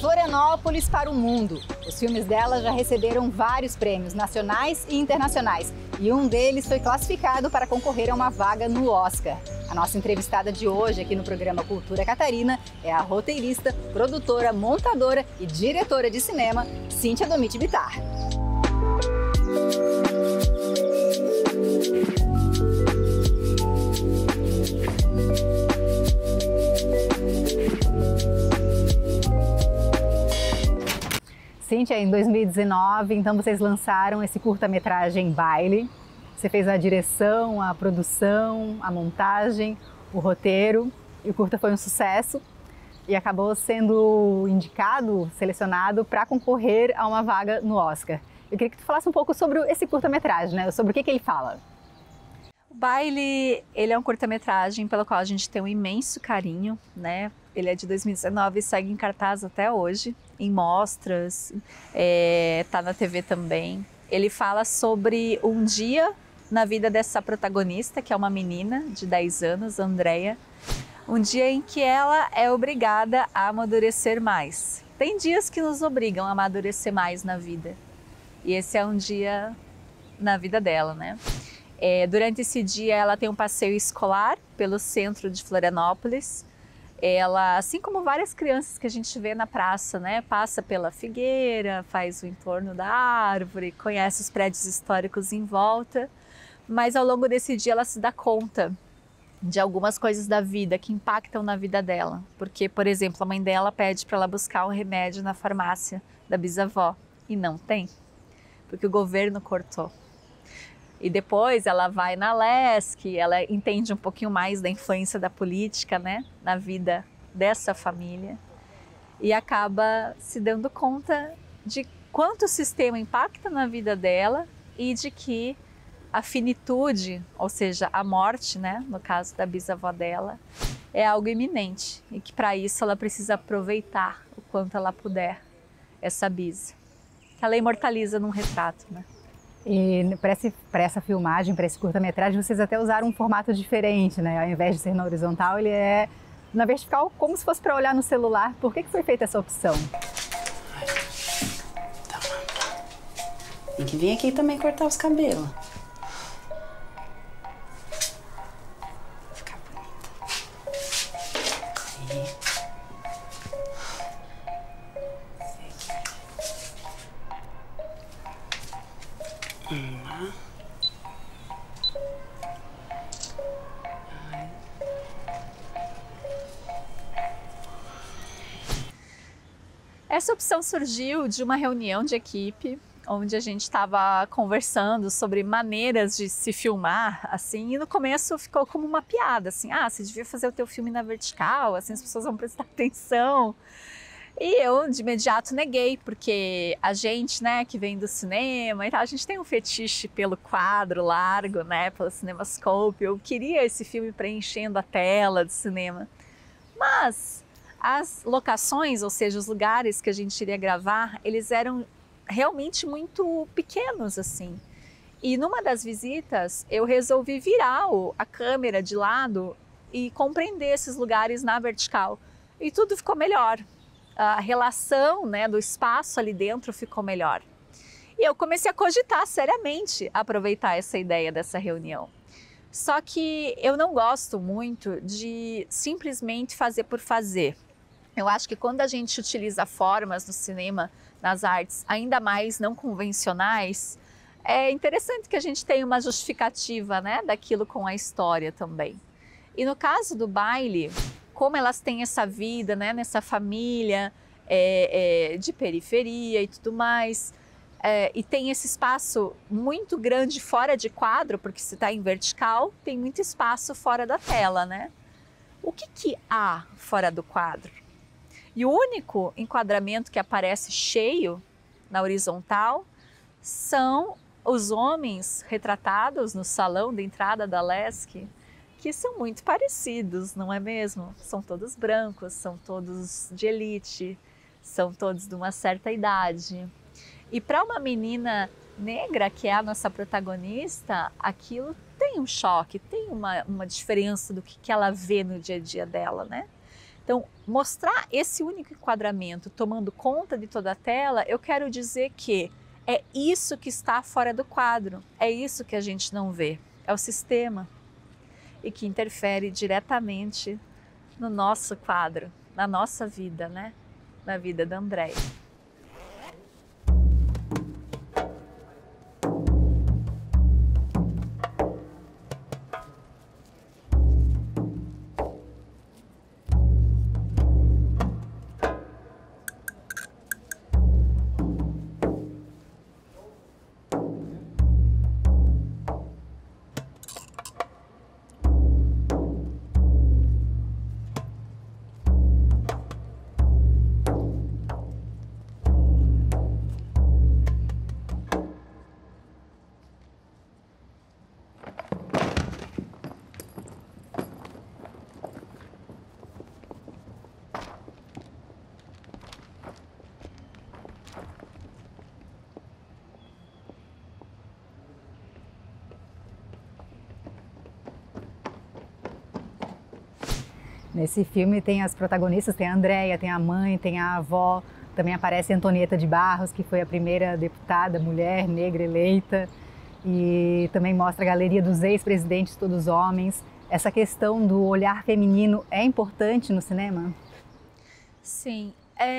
Florianópolis para o mundo. Os filmes dela já receberam vários prêmios nacionais e internacionais e um deles foi classificado para concorrer a uma vaga no Oscar. A nossa entrevistada de hoje aqui no programa Cultura Catarina é a roteirista, produtora, montadora e diretora de cinema, Cíntia Domit Bittar. Cíntia, em 2019, então vocês lançaram esse curta-metragem Baile. Você fez a direção, a produção, a montagem, o roteiro, e o curta foi um sucesso e acabou sendo indicado, selecionado para concorrer a uma vaga no Oscar. Eu queria que tu falasse um pouco sobre esse curta-metragem, né? Sobre o que ele fala. O Baile, ele é um curta-metragem pelo qual a gente tem um imenso carinho, né? Ele é de 2019 e segue em cartaz até hoje, em mostras, tá na TV também. Ele fala sobre um dia na vida dessa protagonista, que é uma menina de 10 anos, Andrea. Um dia em que ela é obrigada a amadurecer mais. Tem dias que nos obrigam a amadurecer mais na vida. E esse é um dia na vida dela, né? Durante esse dia ela tem um passeio escolar pelo centro de Florianópolis. Ela, assim como várias crianças que a gente vê na praça, né, passa pela figueira, faz o entorno da árvore, conhece os prédios históricos em volta, mas ao longo desse dia ela se dá conta de algumas coisas da vida que impactam na vida dela. Porque, por exemplo, a mãe dela pede para ela buscar um remédio na farmácia da bisavó e não tem, porque o governo cortou. E depois ela vai na LESC, ela entende um pouquinho mais da influência da política, né, na vida dessa família e acaba se dando conta de quanto o sistema impacta na vida dela e de que a finitude, ou seja, a morte, né, no caso da bisavó dela, é algo iminente e que para isso ela precisa aproveitar o quanto ela puder essa bisa, que ela imortaliza num retrato, né? E para essa filmagem, para esse curta-metragem, vocês até usaram um formato diferente, né? Ao invés de ser na horizontal, ele é na vertical, como se fosse para olhar no celular. Por que foi feita essa opção? Tem que vir aqui também cortar os cabelos. Ficar bonita. Essa opção surgiu de uma reunião de equipe, onde a gente estava conversando sobre maneiras de se filmar, assim, e no começo ficou como uma piada, assim, você devia fazer o teu filme na vertical, assim as pessoas vão prestar atenção. E eu de imediato neguei, porque a gente, né, que vem do cinema e tal, a gente tem um fetiche pelo quadro largo, né, pelo cinemascope. Eu queria esse filme preenchendo a tela do cinema. Mas as locações, ou seja, os lugares que a gente iria gravar, eles eram realmente muito pequenos, assim. E numa das visitas, eu resolvi virar a câmera de lado e compreender esses lugares na vertical. E tudo ficou melhor. A relação, né, do espaço ali dentro ficou melhor. E eu comecei a cogitar seriamente aproveitar essa ideia dessa reunião. Só que eu não gosto muito de simplesmente fazer por fazer. Eu acho que quando a gente utiliza formas no cinema, nas artes, ainda mais não convencionais, é interessante que a gente tenha uma justificativa, né, daquilo com a história também. E no caso do Baile, como elas têm essa vida, né, nessa família de periferia e tudo mais, e tem esse espaço muito grande fora de quadro, porque se está em vertical, tem muito espaço fora da tela, né? O que há fora do quadro? E o único enquadramento que aparece cheio na horizontal são os homens retratados no salão de entrada da LESC, que são muito parecidos, não é mesmo? São todos brancos, são todos de elite, são todos de uma certa idade. E para uma menina negra, que é a nossa protagonista, aquilo tem um choque, tem uma diferença do que ela vê no dia a dia dela, né? Então, mostrar esse único enquadramento tomando conta de toda a tela, eu quero dizer que é isso que está fora do quadro, é isso que a gente não vê, é o sistema e que interfere diretamente no nosso quadro, na nossa vida, né? Na vida da Andréia. Nesse filme tem as protagonistas, tem a Andréia, tem a mãe, tem a avó, também aparece a Antonieta de Barros, que foi a primeira deputada mulher negra eleita, e também mostra a galeria dos ex-presidentes, todos homens. Essa questão do olhar feminino é importante no cinema? Sim,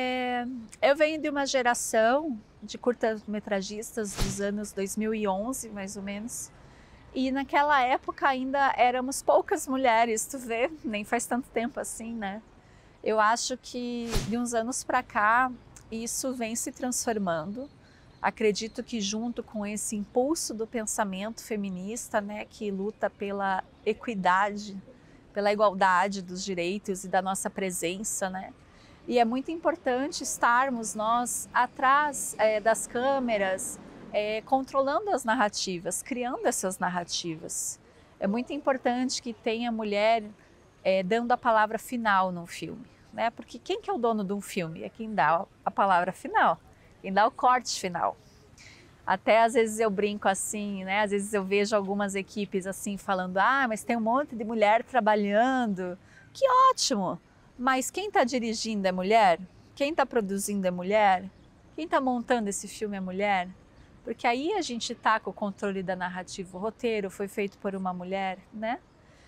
eu venho de uma geração de curta-metragistas dos anos 2011, mais ou menos, e naquela época ainda éramos poucas mulheres, tu vê, nem faz tanto tempo assim, né? Eu acho que de uns anos para cá isso vem se transformando. Acredito que junto com esse impulso do pensamento feminista, né, que luta pela equidade, pela igualdade dos direitos e da nossa presença, né? E é muito importante estarmos nós atrás das câmeras, controlando as narrativas, criando essas narrativas. É muito importante que tenha mulher dando a palavra final no filme, né? Porque quem que é o dono de um filme? É quem dá a palavra final, quem dá o corte final. Até às vezes eu brinco assim, né? Às vezes eu vejo algumas equipes assim falando, mas tem um monte de mulher trabalhando. Que ótimo! Mas quem está dirigindo é mulher? Quem está produzindo é mulher? Quem está montando esse filme é mulher? Porque aí a gente está com o controle da narrativa. O roteiro foi feito por uma mulher, né?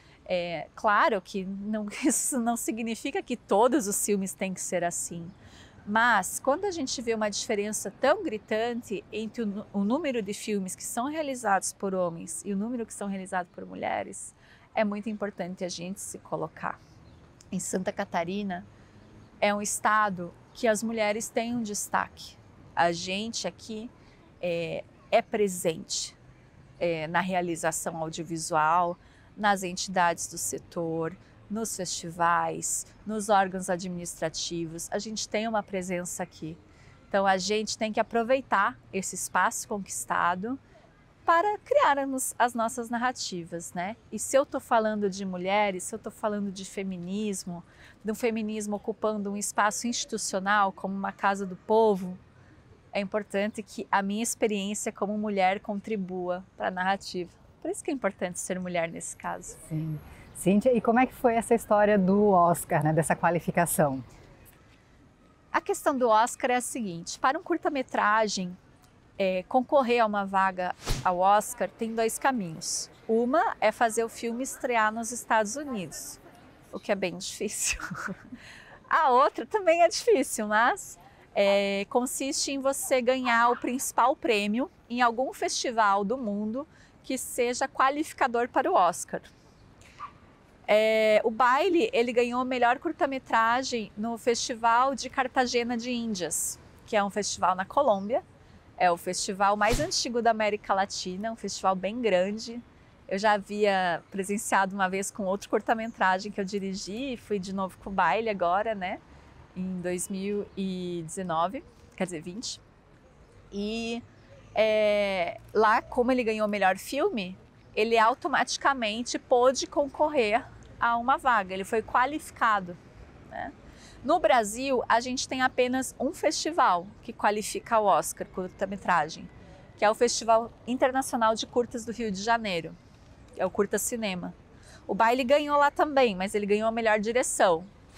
Claro que isso não significa que todos os filmes têm que ser assim. Mas quando a gente vê uma diferença tão gritante entre o número de filmes que são realizados por homens e o número que são realizados por mulheres, é muito importante a gente se colocar. Em Santa Catarina é um estado que as mulheres têm um destaque. A gente aqui é presente na realização audiovisual, nas entidades do setor, nos festivais, nos órgãos administrativos. A gente tem uma presença aqui. Então a gente tem que aproveitar esse espaço conquistado para criarmos as nossas narrativas, né? E se eu estou falando de mulheres, se eu estou falando de um feminismo ocupando um espaço institucional como uma Casa do Povo, é importante que a minha experiência como mulher contribua para a narrativa. Por isso que é importante ser mulher nesse caso. Sim. Cíntia, e como é que foi essa história do Oscar, né, dessa qualificação? A questão do Oscar é a seguinte, para um curta-metragem, concorrer a uma vaga ao Oscar tem dois caminhos. Uma é fazer o filme estrear nos Estados Unidos, o que é bem difícil. A outra também é difícil, mas consiste em você ganhar o principal prêmio em algum festival do mundo que seja qualificador para o Oscar. O Baile, ele ganhou o melhor curta-metragem no Festival de Cartagena de Índias, que é um festival na Colômbia. É o festival mais antigo da América Latina, um festival bem grande. Eu já havia presenciado uma vez com outro curta-metragem que eu dirigi, fui de novo com o Baile agora, né? Em 2019, quer dizer, 20. E lá, como ele ganhou o melhor filme, ele automaticamente pôde concorrer a uma vaga, ele foi qualificado, né? No Brasil, a gente tem apenas um festival que qualifica o Oscar curta-metragem, que é o Festival Internacional de Curtas do Rio de Janeiro, que é o Curta Cinema. O Baile ganhou lá também, mas ele ganhou a melhor direção.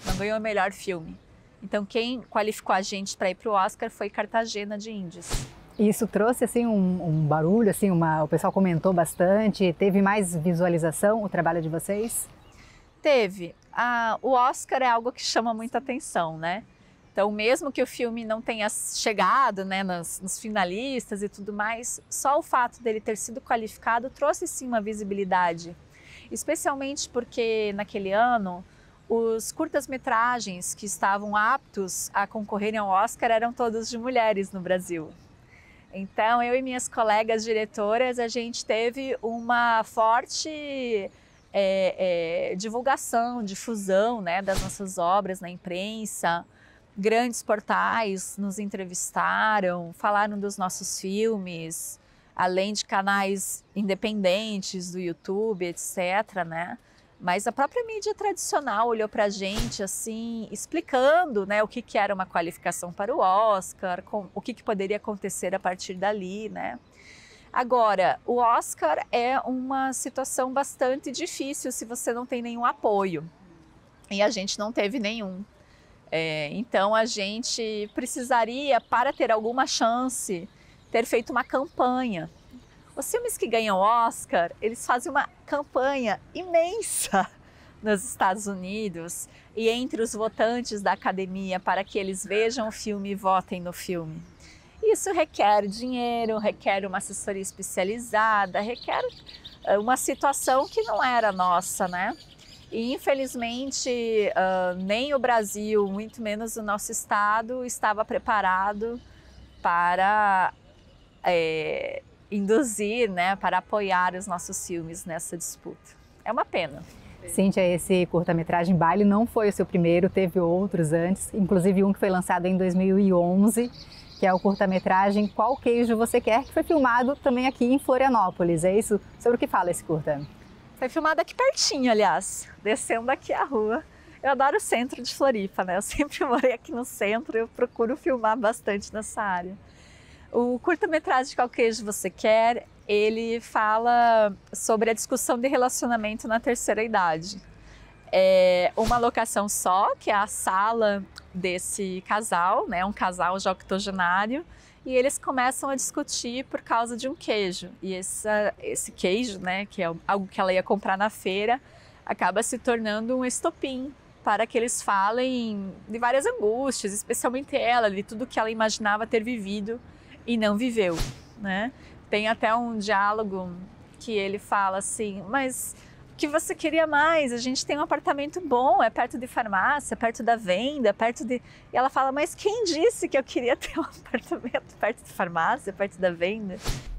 não ganhou o melhor filme. Então quem qualificou a gente para ir para o Oscar foi Cartagena de Índias. E isso trouxe assim um barulho, assim, o pessoal comentou bastante, teve mais visualização o trabalho de vocês? Teve. O Oscar é algo que chama muita atenção, né? Então, mesmo que o filme não tenha chegado, né, nos finalistas e tudo mais, só o fato dele ter sido qualificado trouxe sim uma visibilidade. Especialmente porque naquele ano os curtas-metragens que estavam aptos a concorrerem ao Oscar eram todos de mulheres no Brasil. Então, eu e minhas colegas diretoras, a gente teve uma forte divulgação, difusão, né, das nossas obras na imprensa. Grandes portais nos entrevistaram, falaram dos nossos filmes, além de canais independentes do YouTube, etc., né? Mas a própria mídia tradicional olhou para a gente assim, explicando, né, o que era uma qualificação para o Oscar, o que poderia acontecer a partir dali, né? Agora, o Oscar é uma situação bastante difícil se você não tem nenhum apoio. E a gente não teve nenhum. Então a gente precisaria, para ter alguma chance, ter feito uma campanha. Os filmes que ganham Oscar, eles fazem uma campanha imensa nos Estados Unidos e entre os votantes da academia para que eles vejam o filme e votem no filme. Isso requer dinheiro, requer uma assessoria especializada, requer uma situação que não era nossa, né? E infelizmente nem o Brasil, muito menos o nosso estado, estava preparado para induzir, né, para apoiar os nossos filmes nessa disputa. É uma pena. Cíntia, esse curta-metragem Baile não foi o seu primeiro, teve outros antes, inclusive um que foi lançado em 2011, que é o curta-metragem Qual Queijo Você Quer, que foi filmado também aqui em Florianópolis. É isso? Sobre o que fala esse curta? Foi filmado aqui pertinho, aliás, descendo aqui a rua. Eu adoro o centro de Floripa, né? Eu sempre morei aqui no centro, eu procuro filmar bastante nessa área. O curta-metragem Qual Queijo Você Quer, ele fala sobre a discussão de relacionamento na terceira idade. É uma locação só, que é a sala desse casal, né? Um casal já octogenário, e eles começam a discutir por causa de um queijo. E esse queijo, né, que é algo que ela ia comprar na feira, acaba se tornando um estopim para que eles falem de várias angústias, especialmente ela, de tudo que ela imaginava ter vivido e não viveu, né? Tem até um diálogo que ele fala assim, mas o que você queria mais? A gente tem um apartamento bom, é perto de farmácia, perto da venda, perto de... E ela fala, mas quem disse que eu queria ter um apartamento perto de farmácia, perto da venda?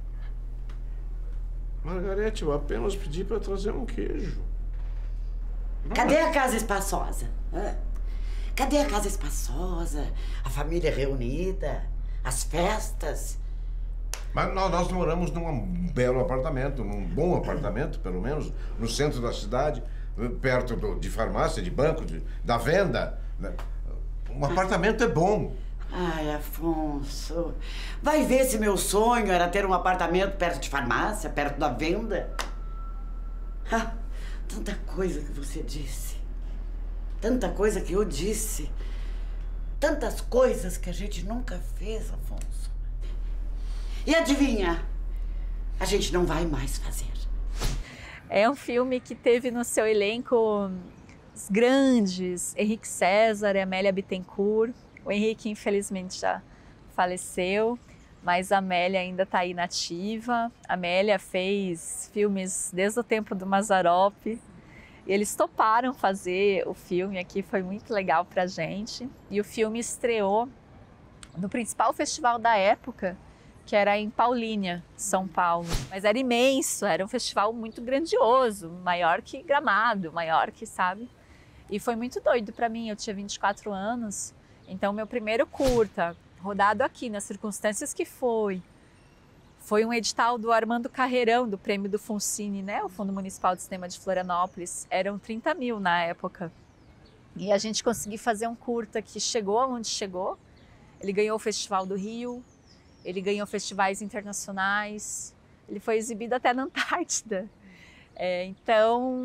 Margarete, eu apenas pedi para trazer um queijo. Cadê a casa espaçosa? Cadê a casa espaçosa? A família reunida? As festas? Mas nós moramos num belo apartamento, num bom apartamento, pelo menos, no centro da cidade, perto de farmácia, de banco, da venda. Um apartamento é bom. Ai, Afonso, vai ver se meu sonho era ter um apartamento perto de farmácia, perto da venda. Ah, tanta coisa que você disse. Tanta coisa que eu disse. Tantas coisas que a gente nunca fez, Afonso. E adivinha? A gente não vai mais fazer. É um filme que teve no seu elenco os grandes Henrique César e Amélia Bittencourt. O Henrique, infelizmente, já faleceu, mas a Amélia ainda está aí nativa. A Amélia fez filmes desde o tempo do Mazzaropi. E eles toparam fazer o filme aqui, foi muito legal pra gente. E o filme estreou no principal festival da época, que era em Paulínia, São Paulo. Mas era imenso, era um festival muito grandioso, maior que Gramado, maior que, sabe? E foi muito doido pra mim, eu tinha 24 anos, então meu primeiro curta, rodado aqui, nas circunstâncias que foi um edital do Armando Carreirão, do Prêmio do Funcine, né? O Fundo Municipal de Cinema de Florianópolis. Eram 30 mil na época. E a gente conseguiu fazer um curta que chegou aonde chegou. Ele ganhou o Festival do Rio, ele ganhou festivais internacionais, ele foi exibido até na Antártida. Então,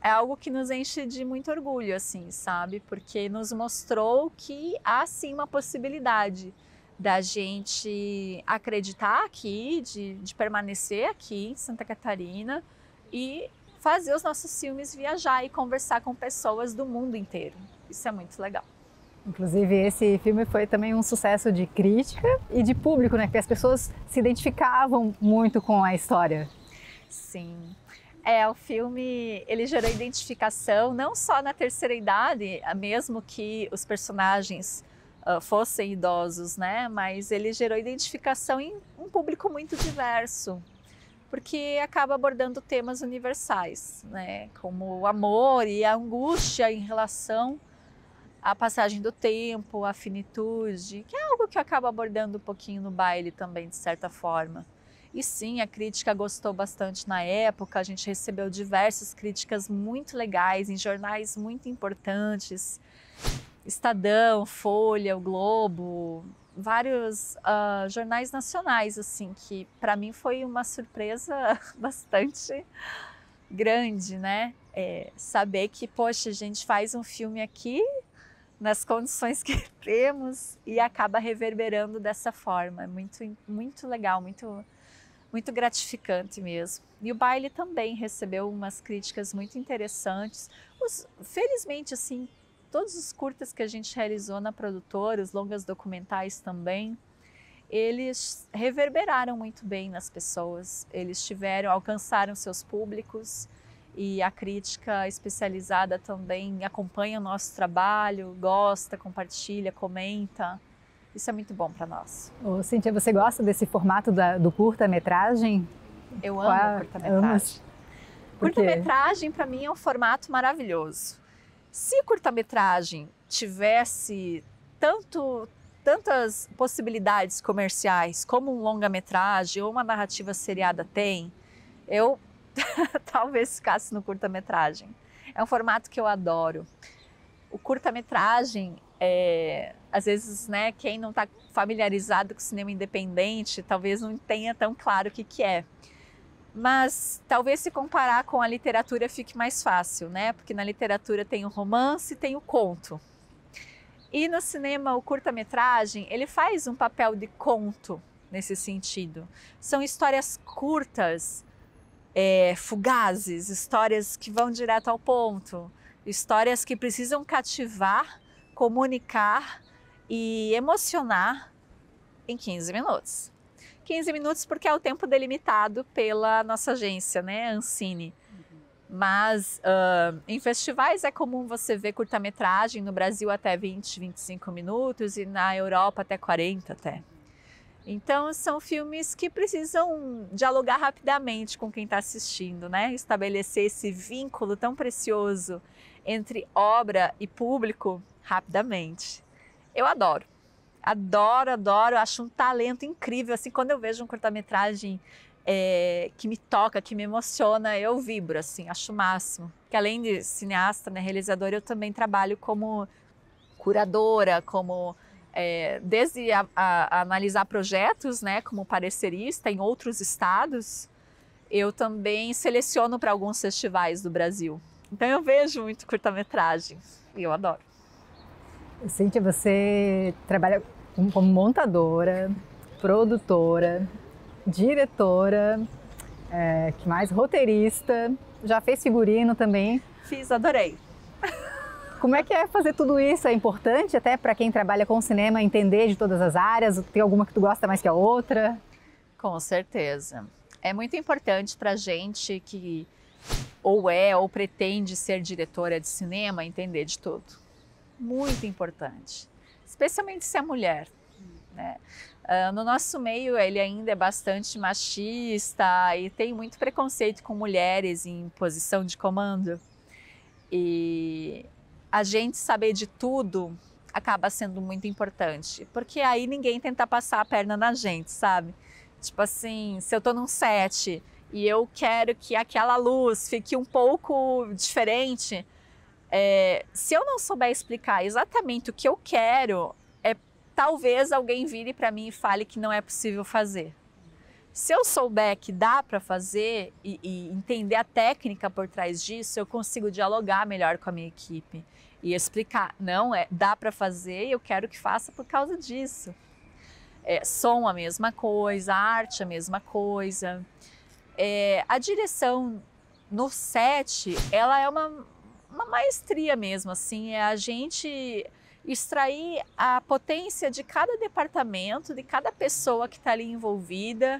é algo que nos enche de muito orgulho, assim, sabe? Porque nos mostrou que há sim uma possibilidade da gente acreditar aqui, de permanecer aqui em Santa Catarina e fazer os nossos filmes viajar e conversar com pessoas do mundo inteiro. Isso é muito legal. Inclusive, esse filme foi também um sucesso de crítica e de público, né? Porque as pessoas se identificavam muito com a história. Sim. O filme, ele gerou identificação não só na terceira idade, mesmo que os personagens fossem idosos, né? Mas ele gerou identificação em um público muito diverso, porque acaba abordando temas universais, né? Como o amor e a angústia em relação à passagem do tempo, à finitude, que é algo que eu acabo abordando um pouquinho no baile também, de certa forma. E sim, a crítica gostou bastante na época, a gente recebeu diversas críticas muito legais em jornais muito importantes, Estadão, Folha, o Globo, vários jornais nacionais, assim, que para mim foi uma surpresa bastante grande, né? Saber que, poxa, a gente faz um filme aqui nas condições que temos e acaba reverberando dessa forma. É muito legal, muito gratificante mesmo. E o baile também recebeu umas críticas muito interessantes. Felizmente, assim, todos os curtas que a gente realizou na produtora, os longas documentais também, eles reverberaram muito bem nas pessoas. Eles alcançaram seus públicos e a crítica especializada também acompanha o nosso trabalho, gosta, compartilha, comenta. Isso é muito bom para nós. Ô, Cíntia, você gosta desse formato do curta-metragem? Eu amo curta-metragem. Curta-metragem, para mim, é um formato maravilhoso. Se curta-metragem tivesse tantas possibilidades comerciais como um longa-metragem ou uma narrativa seriada tem, eu talvez ficasse no curta-metragem. É um formato que eu adoro. O curta-metragem, às vezes, né, quem não está familiarizado com o cinema independente, talvez não tenha tão claro o que é. Mas talvez se comparar com a literatura fique mais fácil, né? Porque na literatura tem o romance e tem o conto. E no cinema, o curta-metragem, ele faz um papel de conto nesse sentido. São histórias curtas, fugazes, histórias que vão direto ao ponto, histórias que precisam cativar, comunicar e emocionar em 15 minutos. 15 minutos porque é o tempo delimitado pela nossa agência, né, Ancine. Mas em festivais é comum você ver curta-metragem, no Brasil até 20, 25 minutos e na Europa até 40 até. Então são filmes que precisam dialogar rapidamente com quem está assistindo, né? Estabelecer esse vínculo tão precioso entre obra e público rapidamente. Eu adoro. Adoro, acho um talento incrível. Assim, quando eu vejo um curta-metragem que me toca, que me emociona, eu vibro, assim, acho o máximo. Que além de cineasta, né, realizadora, eu também trabalho como curadora, como desde a analisar projetos, né, como parecerista em outros estados, eu também seleciono para alguns festivais do Brasil. Então eu vejo muito curta-metragem e eu adoro. Cíntia, você trabalha como montadora, produtora, diretora, que mais? Roteirista, já fez figurino também. Fiz, adorei. Como é que é fazer tudo isso? É importante até para quem trabalha com cinema entender de todas as áreas? Tem alguma que tu gosta mais que a outra? Com certeza. É muito importante para a gente que ou pretende ser diretora de cinema entender de tudo. Muito importante. Especialmente se é mulher, né? No nosso meio ele ainda é bastante machista e tem muito preconceito com mulheres em posição de comando. E a gente saber de tudo acaba sendo muito importante, porque aí ninguém tenta passar a perna na gente, sabe? Tipo assim, se eu tô num set e eu quero que aquela luz fique um pouco diferente, se eu não souber explicar exatamente o que eu quero, talvez alguém vire para mim e fale que não é possível fazer. Se eu souber que dá para fazer e entender a técnica por trás disso, eu consigo dialogar melhor com a minha equipe e explicar, não, dá para fazer e eu quero que faça por causa disso. Som a mesma coisa, arte a mesma coisa. A direção no set, ela é uma maestria mesmo, assim, é a gente extrair a potência de cada departamento, de cada pessoa que está ali envolvida.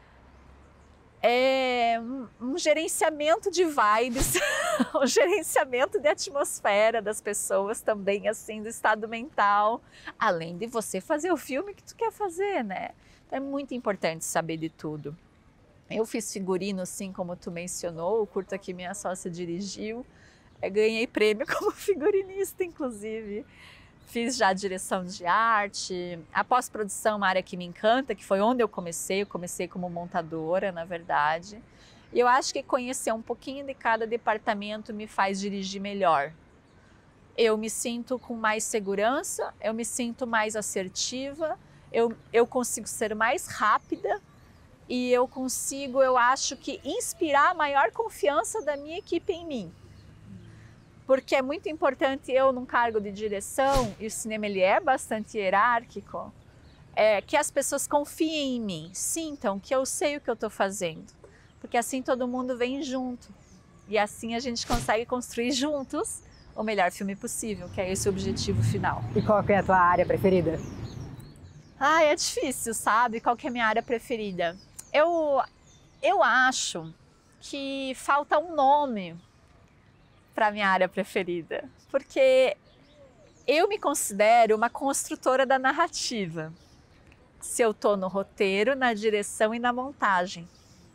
É um gerenciamento de vibes, um gerenciamento de atmosfera das pessoas também, assim, do estado mental, além de você fazer o filme que tu quer fazer, né? Então é muito importante saber de tudo. Eu fiz figurino, assim como tu mencionou, o curta que minha sócia dirigiu, ganhei prêmio como figurinista, inclusive. Fiz já a direção de arte, a pós-produção, uma área que me encanta, que foi onde eu comecei como montadora, na verdade. E eu acho que conhecer um pouquinho de cada departamento me faz dirigir melhor. Eu me sinto com mais segurança, eu me sinto mais assertiva, eu consigo ser mais rápida e eu consigo, eu acho que, inspirar a maior confiança da minha equipe em mim. Porque é muito importante eu, num cargo de direção, e o cinema ele é bastante hierárquico, que as pessoas confiem em mim, sintam que eu sei o que eu estou fazendo. Porque assim todo mundo vem junto. E assim a gente consegue construir juntos o melhor filme possível, que é esse o objetivo final. E qual que é a tua área preferida? É difícil, sabe? Qual que é a minha área preferida? Eu acho que falta um nome para minha área preferida, porque eu me considero uma construtora da narrativa. Se eu estou no roteiro, na direção e na montagem.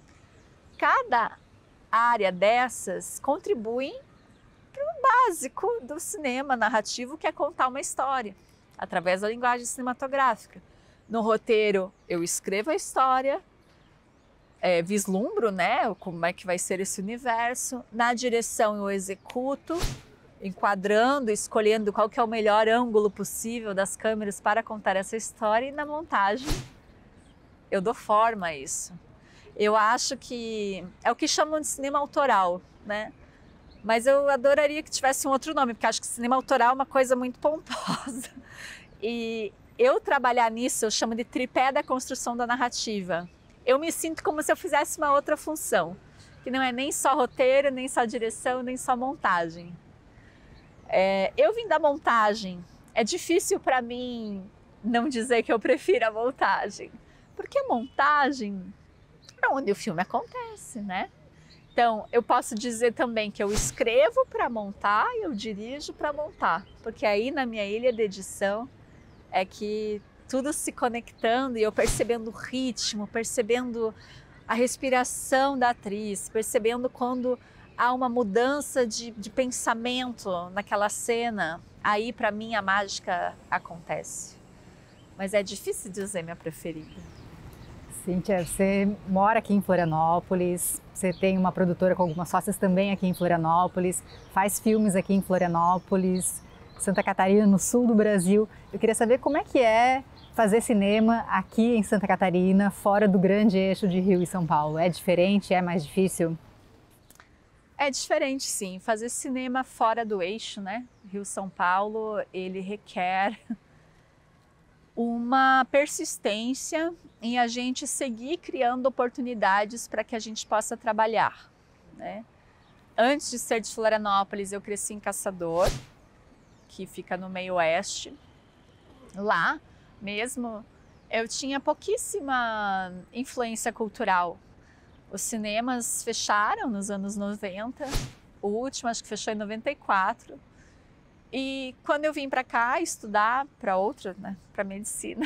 Cada área dessas contribui para o básico do cinema narrativo, que é contar uma história, através da linguagem cinematográfica. No roteiro, eu escrevo a história, vislumbro, né, como é que vai ser esse universo. Na direção eu executo, enquadrando, escolhendo qual que é o melhor ângulo possível das câmeras para contar essa história, e na montagem eu dou forma a isso. Eu acho que é o que chamam de cinema autoral, né? Mas eu adoraria que tivesse um outro nome, porque acho que cinema autoral é uma coisa muito pomposa. E eu trabalhar nisso, eu chamo de tripé da construção da narrativa. Eu me sinto como se eu fizesse uma outra função, que não é nem só roteiro, nem só direção, nem só montagem. Eu vim da montagem. É difícil para mim não dizer que eu prefiro a montagem, porque a montagem é onde o filme acontece, né? Então, eu posso dizer também que eu escrevo para montar e eu dirijo para montar, porque aí na minha ilha de edição é que tudo se conectando e eu percebendo o ritmo, percebendo a respiração da atriz, percebendo quando há uma mudança de pensamento naquela cena, aí para mim a mágica acontece. Mas é difícil dizer minha preferida. Cíntia, você mora aqui em Florianópolis, você tem uma produtora com algumas sócias também aqui em Florianópolis, faz filmes aqui em Florianópolis, Santa Catarina, no sul do Brasil. Eu queria saber como é que é fazer cinema aqui em Santa Catarina, fora do grande eixo de Rio e São Paulo. É diferente? É mais difícil? É diferente, sim. Fazer cinema fora do eixo, né? Rio-São Paulo, ele requer uma persistência em a gente seguir criando oportunidades para que a gente possa trabalhar, né? Antes de ser de Florianópolis, eu cresci em Caçador, que fica no meio oeste. Lá mesmo, eu tinha pouquíssima influência cultural. Os cinemas fecharam nos anos 90, o último acho que fechou em 94. E quando eu vim para cá estudar para outra, né, para medicina,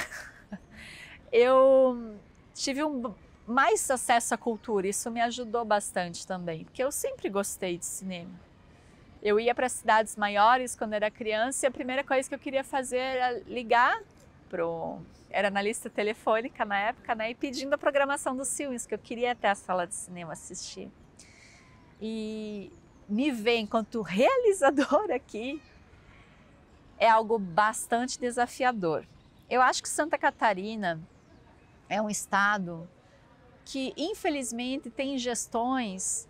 eu tive mais acesso à cultura. Isso me ajudou bastante também, porque eu sempre gostei de cinema. Eu ia para cidades maiores quando era criança e a primeira coisa que eu queria fazer era ligar era na lista telefônica na época, né, e pedindo a programação dos filmes, que eu queria até a sala de cinema assistir. E me ver enquanto realizadora aqui é algo bastante desafiador. Eu acho que Santa Catarina é um estado que, infelizmente, tem gestões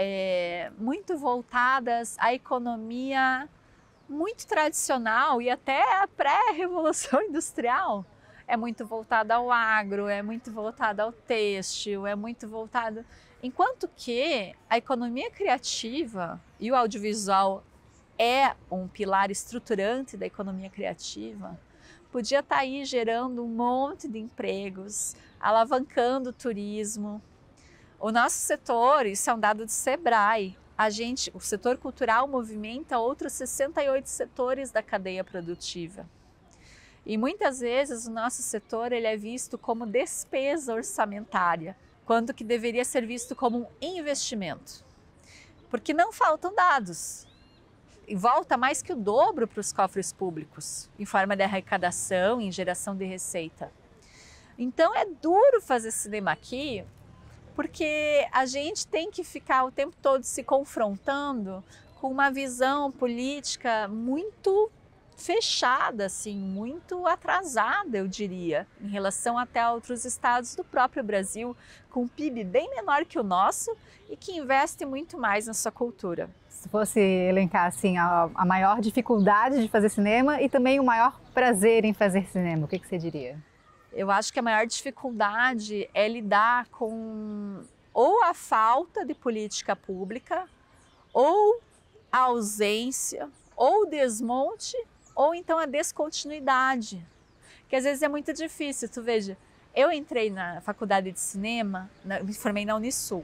muito voltadas à economia muito tradicional e até a pré-revolução industrial. É muito voltada ao agro, é muito voltada ao têxtil, é muito voltada... Enquanto que a economia criativa e o audiovisual é um pilar estruturante da economia criativa, podia estar aí gerando um monte de empregos, alavancando o turismo. O nosso setor, isso é um dado do Sebrae, o setor cultural movimenta outros 68 setores da cadeia produtiva. E muitas vezes o nosso setor ele é visto como despesa orçamentária, quando que deveria ser visto como um investimento. Porque não faltam dados. E volta mais que o dobro para os cofres públicos, em forma de arrecadação, em geração de receita. Então é duro fazer cinema aqui, porque a gente tem que ficar o tempo todo se confrontando com uma visão política muito fechada, assim, muito atrasada, eu diria, em relação até a outros estados do próprio Brasil, com um PIB bem menor que o nosso e que investe muito mais na sua cultura. Se fosse elencar assim, a maior dificuldade de fazer cinema e também o maior prazer em fazer cinema, o que você diria? Eu acho que a maior dificuldade é lidar com ou a falta de política pública, ou a ausência, ou o desmonte, ou então a descontinuidade. Que às vezes é muito difícil. Tu veja, eu entrei na faculdade de cinema, me formei na Unisul.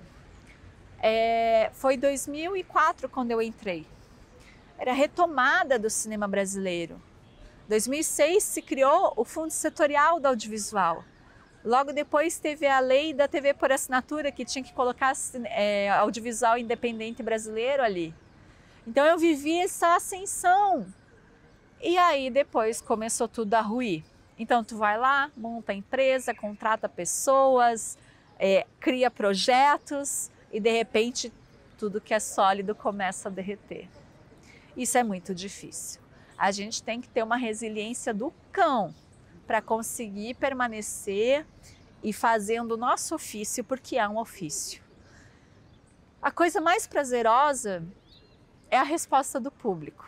Foi 2004 quando eu entrei. Era a retomada do cinema brasileiro. 2006 se criou o Fundo Setorial do Audiovisual. Logo depois teve a lei da TV por assinatura, que tinha que colocar audiovisual independente brasileiro ali. Então eu vivi essa ascensão. E aí depois começou tudo a ruir. Então tu vai lá, monta a empresa, contrata pessoas, cria projetos e de repente tudo que é sólido começa a derreter. Isso é muito difícil. A gente tem que ter uma resiliência do cão para conseguir permanecer e fazendo o nosso ofício, porque é um ofício. A coisa mais prazerosa é a resposta do público.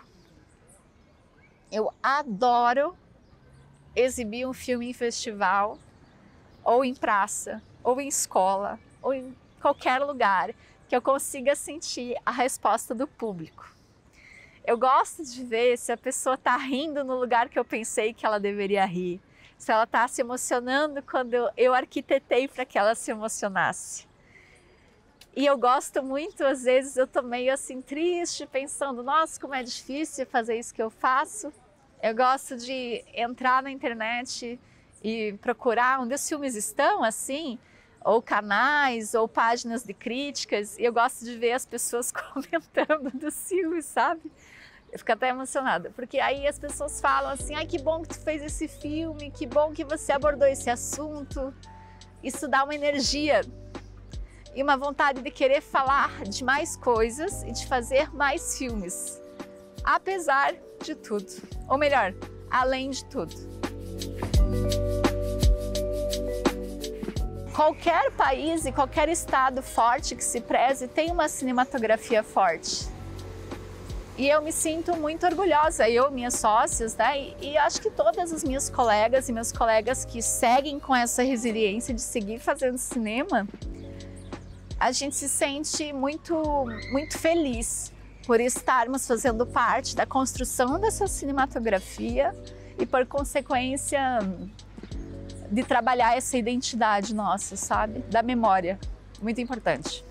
Eu adoro exibir um filme em festival, ou em praça, ou em escola, ou em qualquer lugar que eu consiga sentir a resposta do público. Eu gosto de ver se a pessoa está rindo no lugar que eu pensei que ela deveria rir, se ela está se emocionando quando eu arquitetei para que ela se emocionasse. E eu gosto muito, às vezes eu estou meio assim triste, pensando, nossa, como é difícil fazer isso que eu faço. Eu gosto de entrar na internet e procurar onde os filmes estão, assim, ou canais, ou páginas de críticas, e eu gosto de ver as pessoas comentando dos filmes, sabe? Eu fico até emocionada, porque aí as pessoas falam assim, ai, que bom que tu fez esse filme, que bom que você abordou esse assunto. Isso dá uma energia e uma vontade de querer falar de mais coisas e de fazer mais filmes, apesar de tudo, ou melhor, além de tudo. Qualquer país e qualquer estado forte que se preze tem uma cinematografia forte. E eu me sinto muito orgulhosa, eu, minhas sócias, né? E acho que todas as minhas colegas e meus colegas que seguem com essa resiliência de seguir fazendo cinema, a gente se sente muito, muito feliz por estarmos fazendo parte da construção dessa cinematografia e, por consequência, de trabalhar essa identidade nossa, sabe? Da memória. Muito importante.